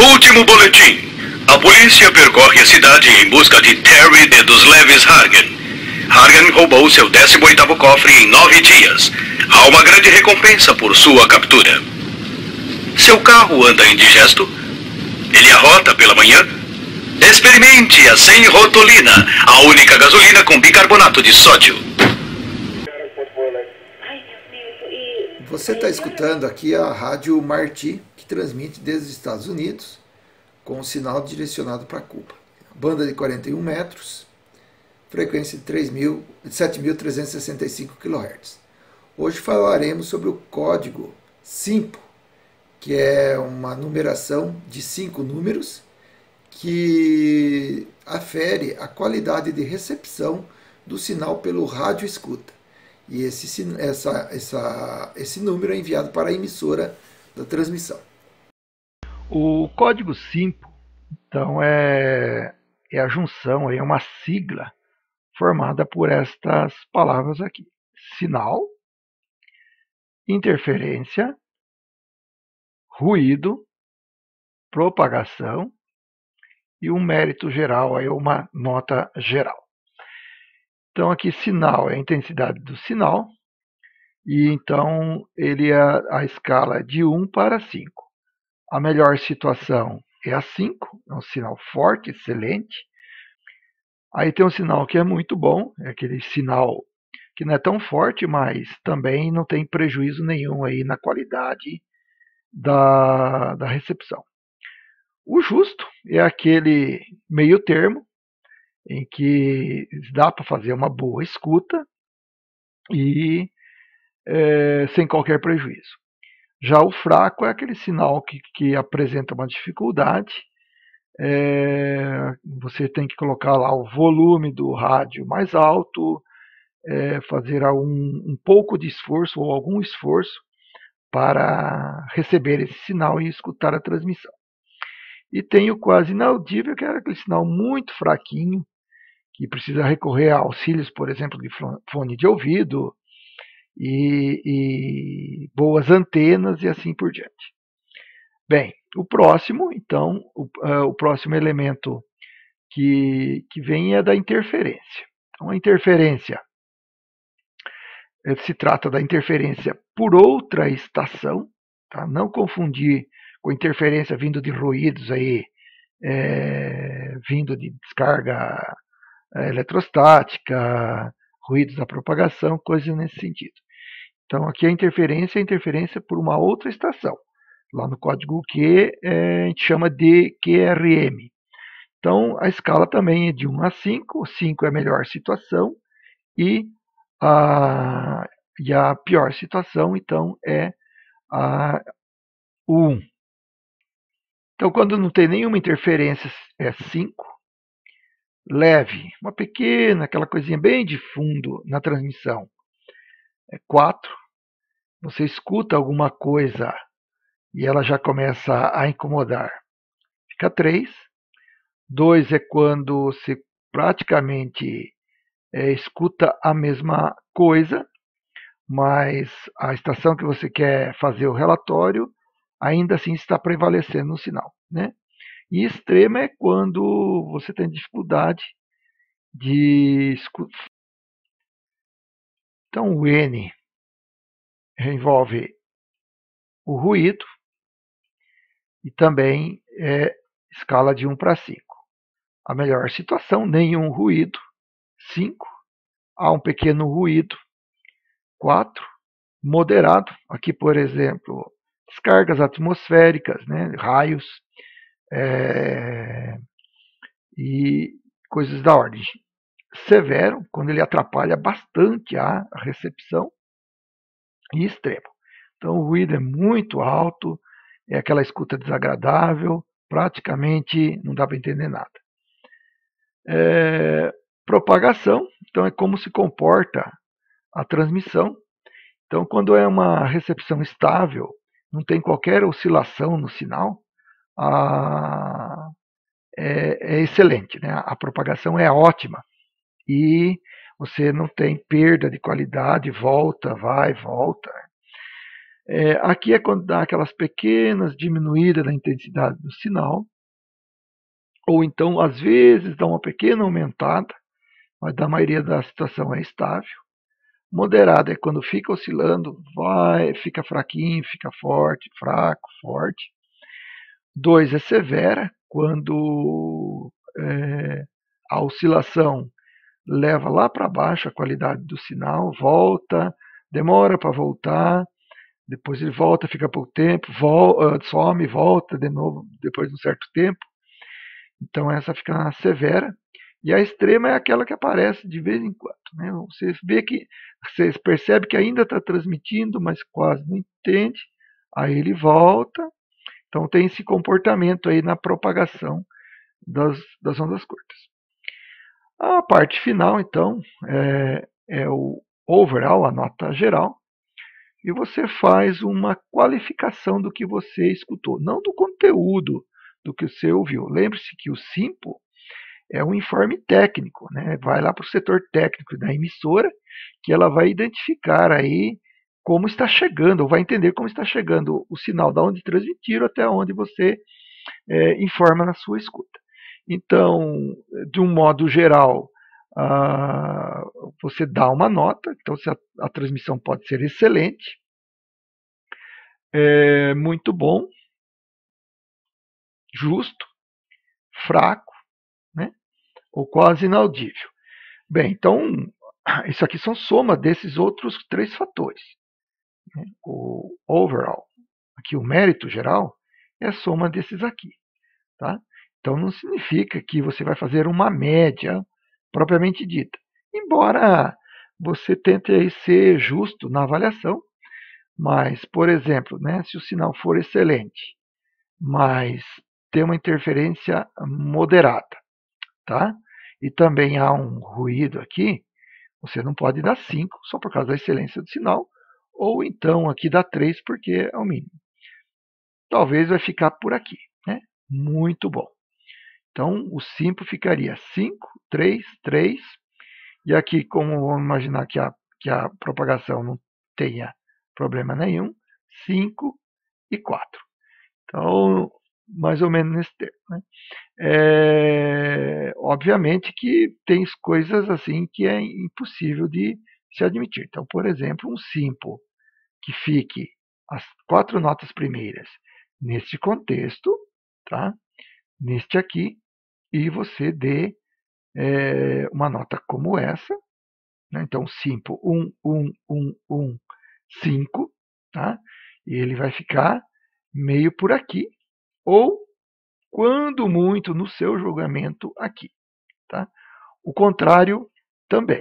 Último boletim. A polícia percorre a cidade em busca de Terry de dos Leves Hargan. Hargan roubou seu 18º cofre em 9 dias. Há uma grande recompensa por sua captura. Seu carro anda indigesto? Ele arrota pela manhã? Experimente a sem rotolina, a única gasolina com bicarbonato de sódio. Você está escutando aqui a Rádio Marti, que transmite desde os Estados Unidos, com um sinal direcionado para Cuba. Banda de 41 metros, frequência de 7.365 kHz. Hoje falaremos sobre o código SIMPO, que é uma numeração de 5 números que afere a qualidade de recepção do sinal pelo rádio escuta. E esse número é enviado para a emissora da transmissão. O código SIMPO, então, é a junção, é uma sigla formada por estas palavras aqui: sinal, interferência, ruído, propagação e um mérito geral, aí uma nota geral. Então aqui sinal é a intensidade do sinal, e então ele é a escala de 1 para 5. A melhor situação é a 5, é um sinal forte, excelente. Aí tem um sinal que é muito bom, é aquele sinal que não é tão forte, mas também não tem prejuízo nenhum aí na qualidade da recepção. O justo é aquele meio termo, em que dá para fazer uma boa escuta e sem qualquer prejuízo. Já o fraco é aquele sinal que apresenta uma dificuldade. Você tem que colocar lá o volume do rádio mais alto, fazer um pouco de esforço ou algum esforço para receber esse sinal e escutar a transmissão. E tem o quase inaudível, que é aquele sinal muito fraquinho, que precisa recorrer a auxílios, por exemplo, de fone de ouvido e boas antenas e assim por diante. Bem, o próximo, então, o próximo elemento que vem é da interferência. Então, a interferência se trata da interferência por outra estação, tá? Não confundir com interferência vindo de ruídos aí, vindo de descarga eletrostática, ruídos da propagação, coisas nesse sentido. Então aqui a interferência é interferência por uma outra estação. Lá no código Q a gente chama de QRM. Então a escala também é de 1 a 5, o 5 é a melhor situação e a pior situação então é o 1. Então quando não tem nenhuma interferência é 5. Leve, uma pequena, aquela coisinha bem de fundo na transmissão, é 4. Você escuta alguma coisa e ela já começa a incomodar, fica 3. 2 é quando você praticamente escuta a mesma coisa, mas a estação que você quer fazer o relatório ainda assim está prevalecendo no sinal, né? E extrema é quando você tem dificuldade de escutar. Então o N envolve o ruído e também é escala de 1 para 5. A melhor situação, nenhum ruído, 5. Há um pequeno ruído, 4. Moderado, aqui por exemplo, descargas atmosféricas, né, raios e coisas da ordem. Severo, quando ele atrapalha bastante a recepção, e extremo. Então o ruído é muito alto, é aquela escuta desagradável, praticamente não dá para entender nada. Propagação, então é como se comporta a transmissão. Então quando é uma recepção estável, não tem qualquer oscilação no sinal, é excelente, né? A propagação é ótima e você não tem perda de qualidade, volta, vai, volta. Aqui é quando dá aquelas pequenas diminuídas na intensidade do sinal, ou então, às vezes, dá uma pequena aumentada, mas na maioria da situação é estável. Moderada é quando fica oscilando, fica fraquinho, fica forte, fraco, forte. 2 é severa, quando a oscilação leva lá para baixo a qualidade do sinal, volta, demora para voltar, depois ele volta, fica pouco tempo, some, volta de novo depois de um certo tempo. Então essa fica severa. E a extrema é aquela que aparece de vez em quando, né? Você percebe que ainda está transmitindo, mas quase não entende. Aí ele volta. Então tem esse comportamento aí na propagação das ondas curtas. A parte final, então, é o overall, a nota geral, e você faz uma qualificação do que você escutou, não do conteúdo do que você ouviu. Lembre-se que o SIMPO é um informe técnico, né? Vai lá para o setor técnico da emissora, que ela vai identificar aí como está chegando, ou vai entender como está chegando o sinal, da onde transmitiram até onde você informa na sua escuta. Então, de um modo geral, você dá uma nota, então a transmissão pode ser excelente, muito bom, justo, fraco, né? Ou quase inaudível. Bem, então, isso aqui são soma desses outros 3 fatores. Né? O overall, aqui o mérito geral, é a soma desses aqui. Tá? Então não significa que você vai fazer uma média propriamente dita. Embora você tente aí ser justo na avaliação, mas, por exemplo, né, se o sinal for excelente, mas tem uma interferência moderada, tá? E também há um ruído aqui, você não pode dar 5 só por causa da excelência do sinal, ou então aqui dá 3 porque é o mínimo. Talvez vai ficar por aqui, né? Muito bom. Então, o SIMPO ficaria 5, 3, 3. E aqui, como vamos imaginar que a propagação não tenha problema nenhum, 5 e 4. Então, mais ou menos nesse termo. Né? Obviamente que tem coisas assim que é impossível de se admitir. Então, por exemplo, um SIMPO que fique as 4 notas primeiras neste contexto, tá? Neste aqui, e você dê uma nota como essa, né? Então SIMPO 1, 1, 1, 1, 5, tá? E ele vai ficar meio por aqui, ou, quando muito, no seu julgamento aqui, tá? O contrário também.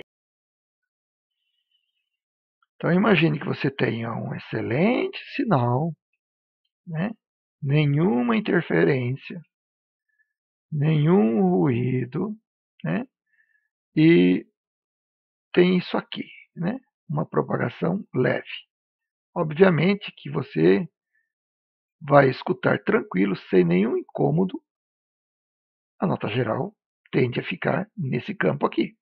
Então imagine que você tenha um excelente sinal, né? Nenhuma interferência, nenhum ruído, né? E tem isso aqui, né? Uma propagação leve. Obviamente que você vai escutar tranquilo, sem nenhum incômodo. A nota geral tende a ficar nesse campo aqui.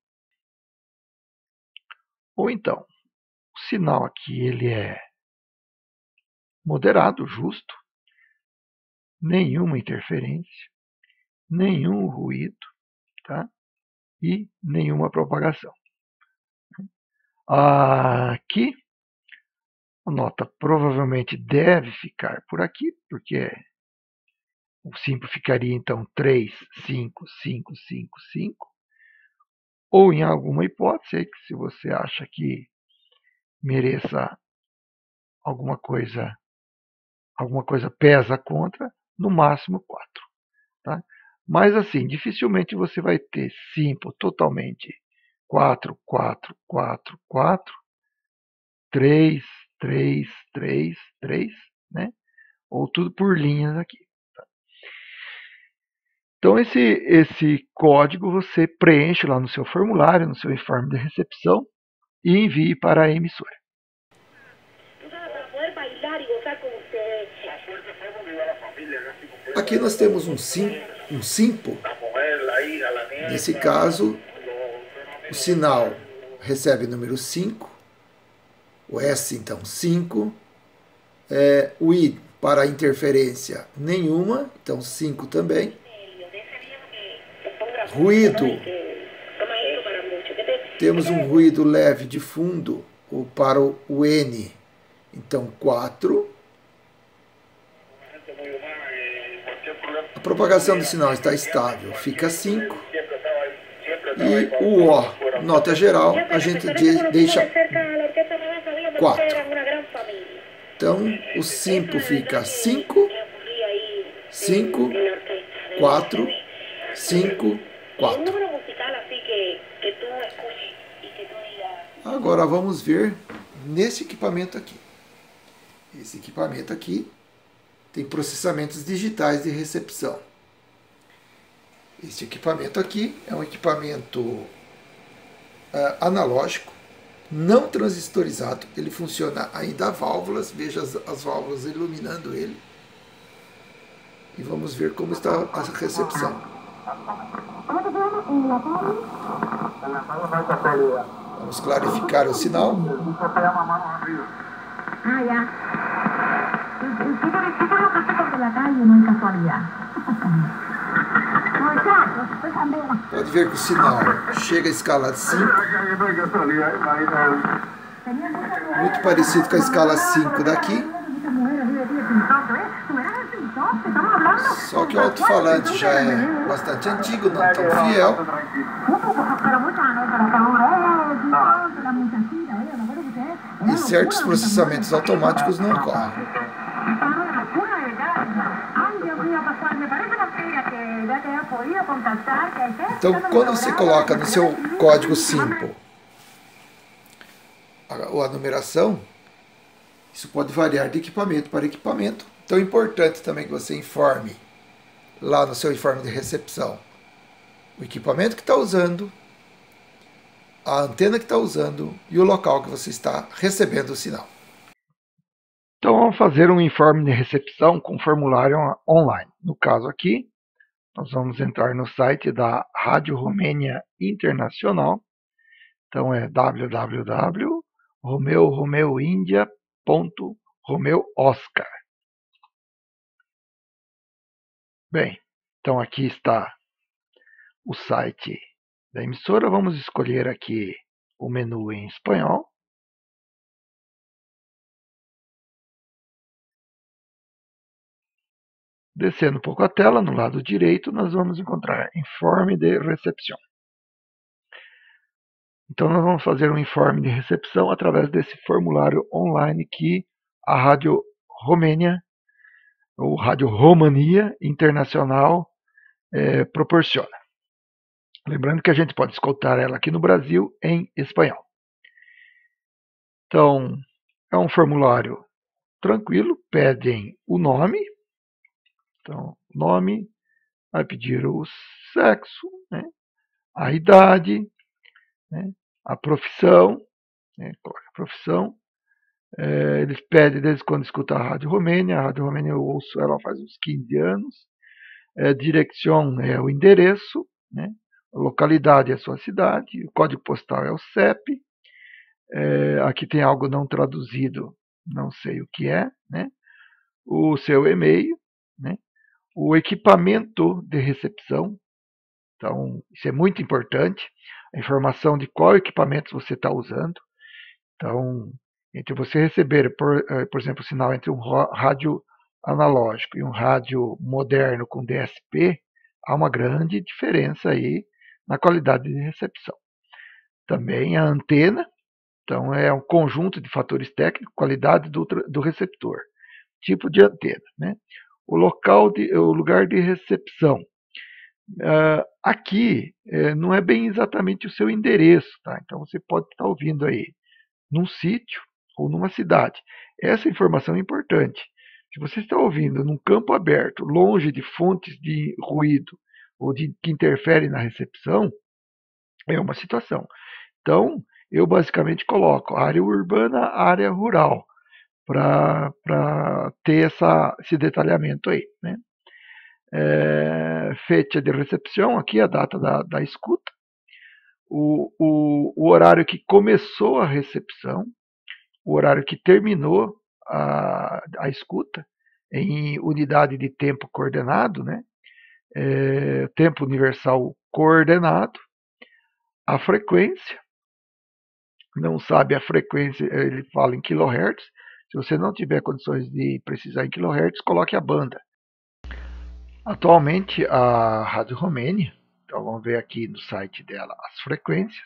Ou então, o sinal aqui ele é moderado, justo, nenhuma interferência, nenhum ruído, tá? E nenhuma propagação. Aqui, a nota provavelmente deve ficar por aqui, porque o SIMPO ficaria então 3, 5, 5, 5, 5. Ou em alguma hipótese, que se você acha que mereça alguma coisa pesa contra, no máximo 4. Tá? Mas assim, dificilmente você vai ter SIMPO totalmente 4, 4, 4, 4, 3, 3, 3, 3, né? Ou tudo por linhas aqui. Tá? Então esse código você preenche lá no seu formulário, no seu informe de recepção e envie para a emissora. Aqui nós temos um SIMPO. Nesse caso, o sinal recebe o número 5, o S então 5, O I para interferência nenhuma, então 5 também. Ruído, temos um ruído leve de fundo para o N, então 4. A propagação do sinal está estável, fica 5. E o O, nota geral, a gente deixa 4. Então, o simpo fica 5, 5, 4, 5, 4. Agora vamos ver nesse equipamento aqui. Esse equipamento aqui tem processamentos digitais de recepção. Este equipamento aqui é um equipamento analógico, não transistorizado. Ele funciona ainda a válvulas, veja as válvulas iluminando ele. E vamos ver como está a recepção. Vamos clarificar o sinal. Pode ver que o sinal chega à escala 5. Muito parecido com a escala 5 daqui. Só que o alto-falante já é bastante antigo, não tão fiel. E certos processamentos automáticos não ocorrem. Então, quando você coloca no seu código simple a numeração, isso pode variar de equipamento para equipamento. Então é importante também que você informe lá no seu informe de recepção o equipamento que está usando, a antena que está usando e o local que você está recebendo o sinal. Então vamos fazer um informe de recepção com formulário online. No caso aqui, nós vamos entrar no site da Rádio Romênia Internacional. Então é www.romeoindia.romeooscar. Bem, então aqui está o site da emissora. Vamos escolher aqui o menu em espanhol. Descendo um pouco a tela, no lado direito, nós vamos encontrar informe de recepção. Então, nós vamos fazer um informe de recepção através desse formulário online que a Rádio Romênia, ou Rádio Romania Internacional, proporciona. Lembrando que a gente pode escutar ela aqui no Brasil em espanhol. Então, é um formulário tranquilo, pedem o nome. Então, nome, vai pedir o sexo, né, a idade, né, a profissão, né, a profissão. Eles pedem desde quando escuta a Rádio Romênia. A Rádio Romênia eu ouço ela faz uns 15 anos. Direção é o endereço, né, a localidade é a sua cidade, o código postal é o CEP. Aqui tem algo não traduzido, não sei o que é, né, o seu e-mail, né, o equipamento de recepção. Então, isso é muito importante, a informação de qual equipamento você está usando. Então, entre você receber, por exemplo, o sinal entre um rádio analógico e um rádio moderno com DSP, há uma grande diferença aí na qualidade de recepção. Também a antena, então é um conjunto de fatores técnicos, qualidade do receptor, tipo de antena, né? O lugar de recepção. Aqui não é bem exatamente o seu endereço, tá? Então você pode estar ouvindo aí num sítio ou numa cidade. Essa informação é importante. Se você está ouvindo num campo aberto, longe de fontes de ruído ou que interferem na recepção, é uma situação. Então, eu basicamente coloco área urbana, área rural, para ter esse detalhamento aí, né? Fecha de recepção, aqui a data da escuta, o horário que começou a recepção, o horário que terminou a escuta em unidade de tempo coordenado, né? Tempo universal coordenado, a frequência, não sabe a frequência, ele fala em kHz. Se você não tiver condições de precisar em kHz, coloque a banda. Atualmente, a Rádio Romênia, então vamos ver aqui no site dela as frequências.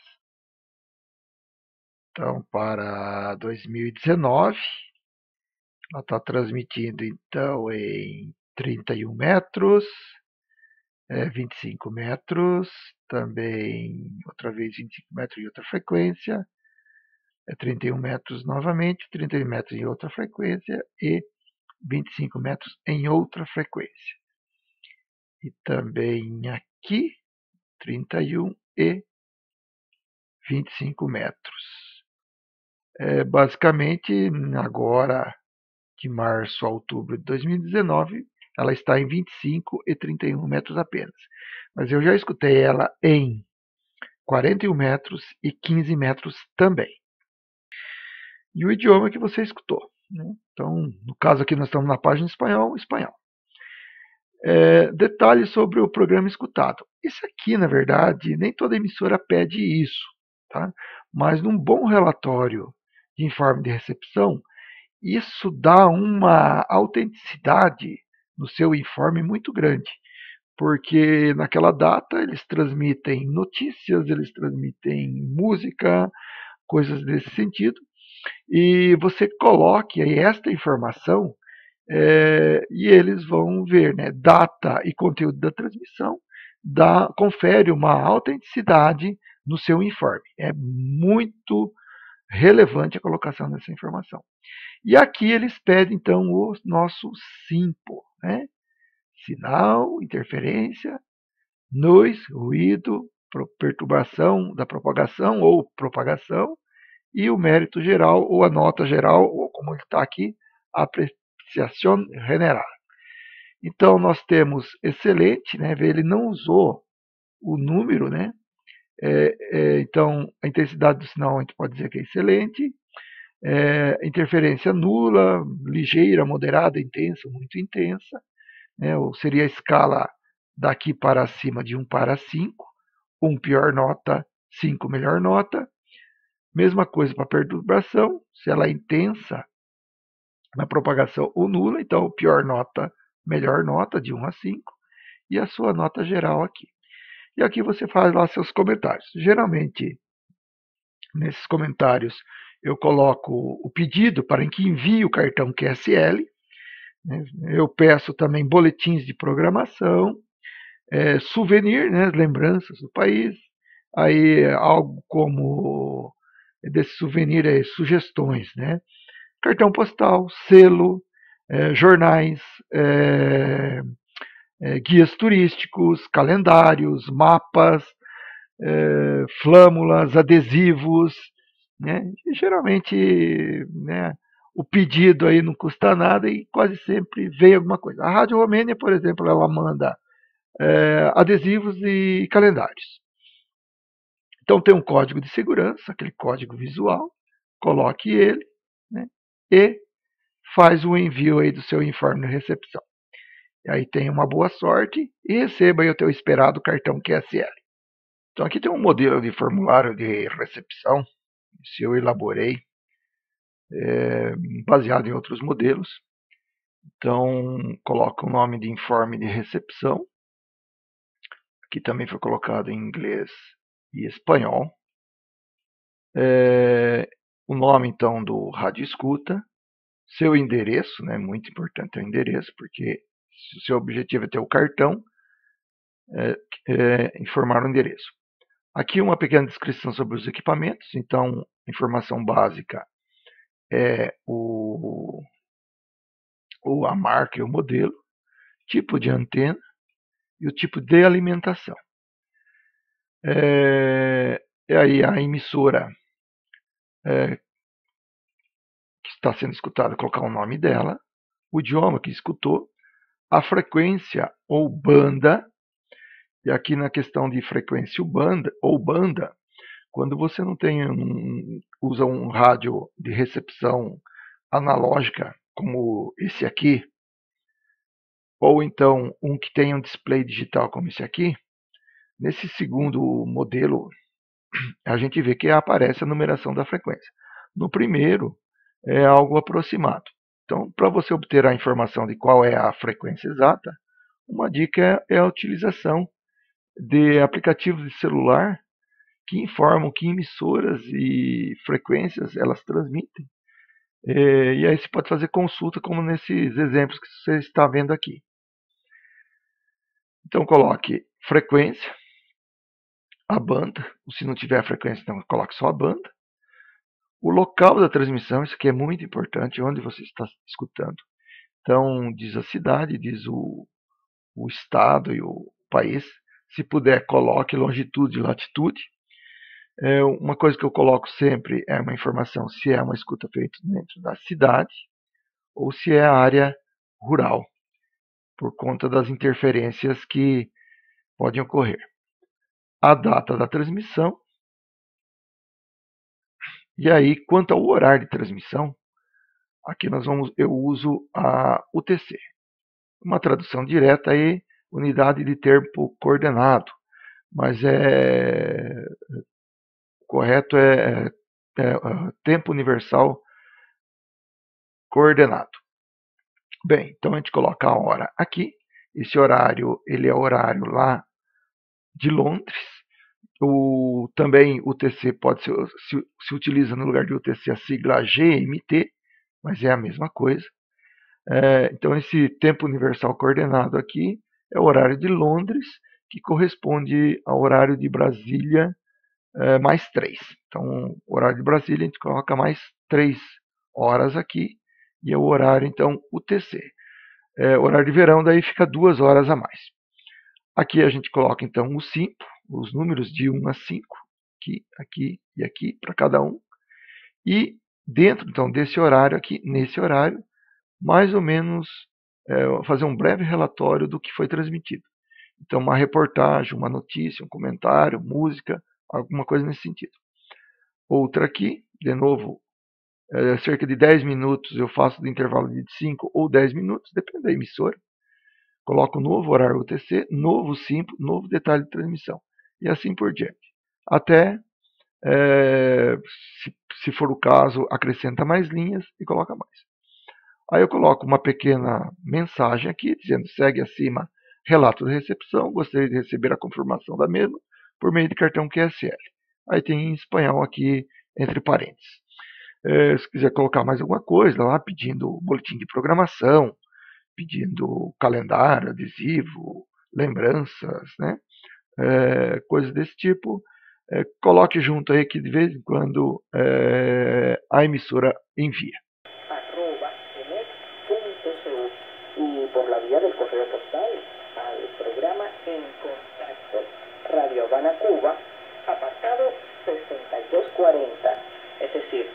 Então, para 2019, ela está transmitindo então em 31 metros, 25 metros, também outra vez 25 metros em outra frequência, 31 metros novamente, 31 metros em outra frequência e 25 metros em outra frequência. E também aqui, 31 e 25 metros. Basicamente, agora de março a outubro de 2019, ela está em 25 e 31 metros apenas. Mas eu já escutei ela em 41 metros e 15 metros também. E o idioma que você escutou, né? Então, no caso aqui nós estamos na página espanhol, espanhol. Detalhes sobre o programa escutado. Isso aqui, na verdade, nem toda emissora pede isso, tá? Mas num bom relatório de informe de recepção, isso dá uma autenticidade no seu informe muito grande, porque naquela data eles transmitem notícias, eles transmitem música, coisas desse sentido, e você coloque aí esta informação e eles vão ver, né, data e conteúdo da transmissão, confere uma autenticidade no seu informe. É muito relevante a colocação dessa informação. E aqui eles pedem, então, o nosso SINPO, né? Sinal, interferência, noise, ruído, perturbação da propagação ou propagação, e o mérito geral, ou a nota geral, ou como está aqui, a apreciação general. Então, nós temos excelente, né? Ele não usou o número, né? Então, a intensidade do sinal a gente pode dizer que é excelente. Interferência nula, ligeira, moderada, intensa, muito intensa, né? Ou seria a escala daqui para cima de 1 para 5, 1 pior nota, 5 melhor nota. Mesma coisa para perturbação, se ela é intensa na propagação ou nula, então pior nota, melhor nota, de 1 a 5, e a sua nota geral aqui. E aqui você faz lá seus comentários. Geralmente, nesses comentários, eu coloco o pedido para que envie o cartão QSL. Né? Eu peço também boletins de programação, souvenir, né? Lembranças do país. Aí algo como desse souvenir sugestões, né? Cartão postal, selo, jornais, guias turísticos, calendários, mapas, flâmulas, adesivos, né? E, geralmente, né, o pedido aí não custa nada e quase sempre vem alguma coisa. A Rádio Romênia, por exemplo, ela manda adesivos e calendários. Então tem um código de segurança, aquele código visual, coloque ele, né, e faz o envio aí do seu informe de recepção. E aí tenha uma boa sorte e receba aí o teu esperado cartão QSL. Então aqui tem um modelo de formulário de recepção, se eu elaborei, baseado em outros modelos. Então coloca o nome de informe de recepção. Aqui também foi colocado em inglês e espanhol. O nome então do rádio escuta, seu endereço, né? Muito importante o endereço, porque se o seu objetivo é ter o cartão, informar o endereço. Aqui uma pequena descrição sobre os equipamentos. Então, informação básica é a marca e o modelo, tipo de antena e o tipo de alimentação. E aí a emissora que está sendo escutada, colocar o nome dela, o idioma que escutou, a frequência ou banda. E aqui na questão de frequência ou banda, quando você não usa um rádio de recepção analógica, como esse aqui, ou então um que tem um display digital como esse aqui, nesse segundo modelo, a gente vê que aparece a numeração da frequência. No primeiro, é algo aproximado. Então, para você obter a informação de qual é a frequência exata, uma dica é a utilização de aplicativos de celular que informam que emissoras e frequências elas transmitem. E aí você pode fazer consulta, como nesses exemplos que você está vendo aqui. Então, coloque frequência, a banda, ou se não tiver frequência, então coloque só a banda. O local da transmissão, isso aqui é muito importante, onde você está escutando. Então, diz a cidade, diz o estado e o país. Se puder, coloque longitude e latitude. Uma coisa que eu coloco sempre é uma informação se é uma escuta feita dentro da cidade ou se é a área rural, por conta das interferências que podem ocorrer. A data da transmissão. E aí, quanto ao horário de transmissão, aqui eu uso a UTC. Uma tradução direta aí, unidade de tempo coordenado, mas correto é tempo universal coordenado. Bem, então a gente coloca a hora aqui. Esse horário, ele é o horário lá de Londres. Também UTC pode ser, se utiliza no lugar de UTC a sigla GMT, mas é a mesma coisa. Então esse tempo universal coordenado aqui é o horário de Londres, que corresponde ao horário de Brasília mais 3. Então o horário de Brasília a gente coloca mais 3 horas aqui, e é o horário então UTC. O horário de verão daí fica 2 horas a mais. Aqui a gente coloca então o SIMPO, os números de 1 a 5, aqui, aqui e aqui, para cada um. E dentro então desse horário aqui, nesse horário, mais ou menos fazer um breve relatório do que foi transmitido. Então uma reportagem, uma notícia, um comentário, música, alguma coisa nesse sentido. Outra aqui, de novo, cerca de 10 minutos eu faço de intervalo de 5 ou 10 minutos, depende da emissora. Coloco novo horário UTC, novo SIMPO, novo detalhe de transmissão. E assim por diante. Até, se for o caso, acrescenta mais linhas e coloca mais. Aí eu coloco uma pequena mensagem aqui, dizendo: segue acima, relato de recepção, gostaria de receber a confirmação da mesma por meio de cartão QSL. Aí tem em espanhol aqui, entre parênteses. Se quiser colocar mais alguma coisa lá, pedindo boletim de programação, pedindo calendário, adesivo, lembranças, né? Coisas desse tipo, coloque junto aí que de vez em quando a emissora envia. Y por la vía del correo postal al programa En Contacto, Radio Habana, Cuba, apartado 6240, es decir,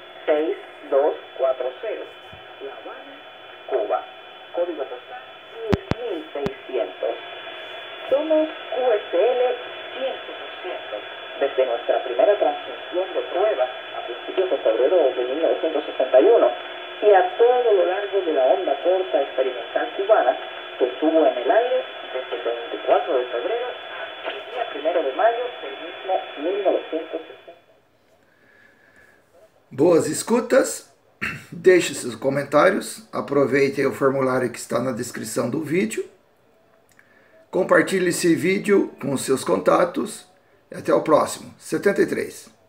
6240, La Habana, Cuba, código postal 10600. Somos QSL 100%. Desde nuestra primera transmisión de prueba a principios de febrero de 1961 y a todo lo largo de la onda corta experimental cubana, que estuvo en el aire desde el 24 de febrero hasta el día 1 de mayo del mismo 1960. Boas escutas, deixe seus comentários, aproveite o formulário que está na descrição do vídeo, compartilhe esse vídeo com seus contatos e até o próximo. 73.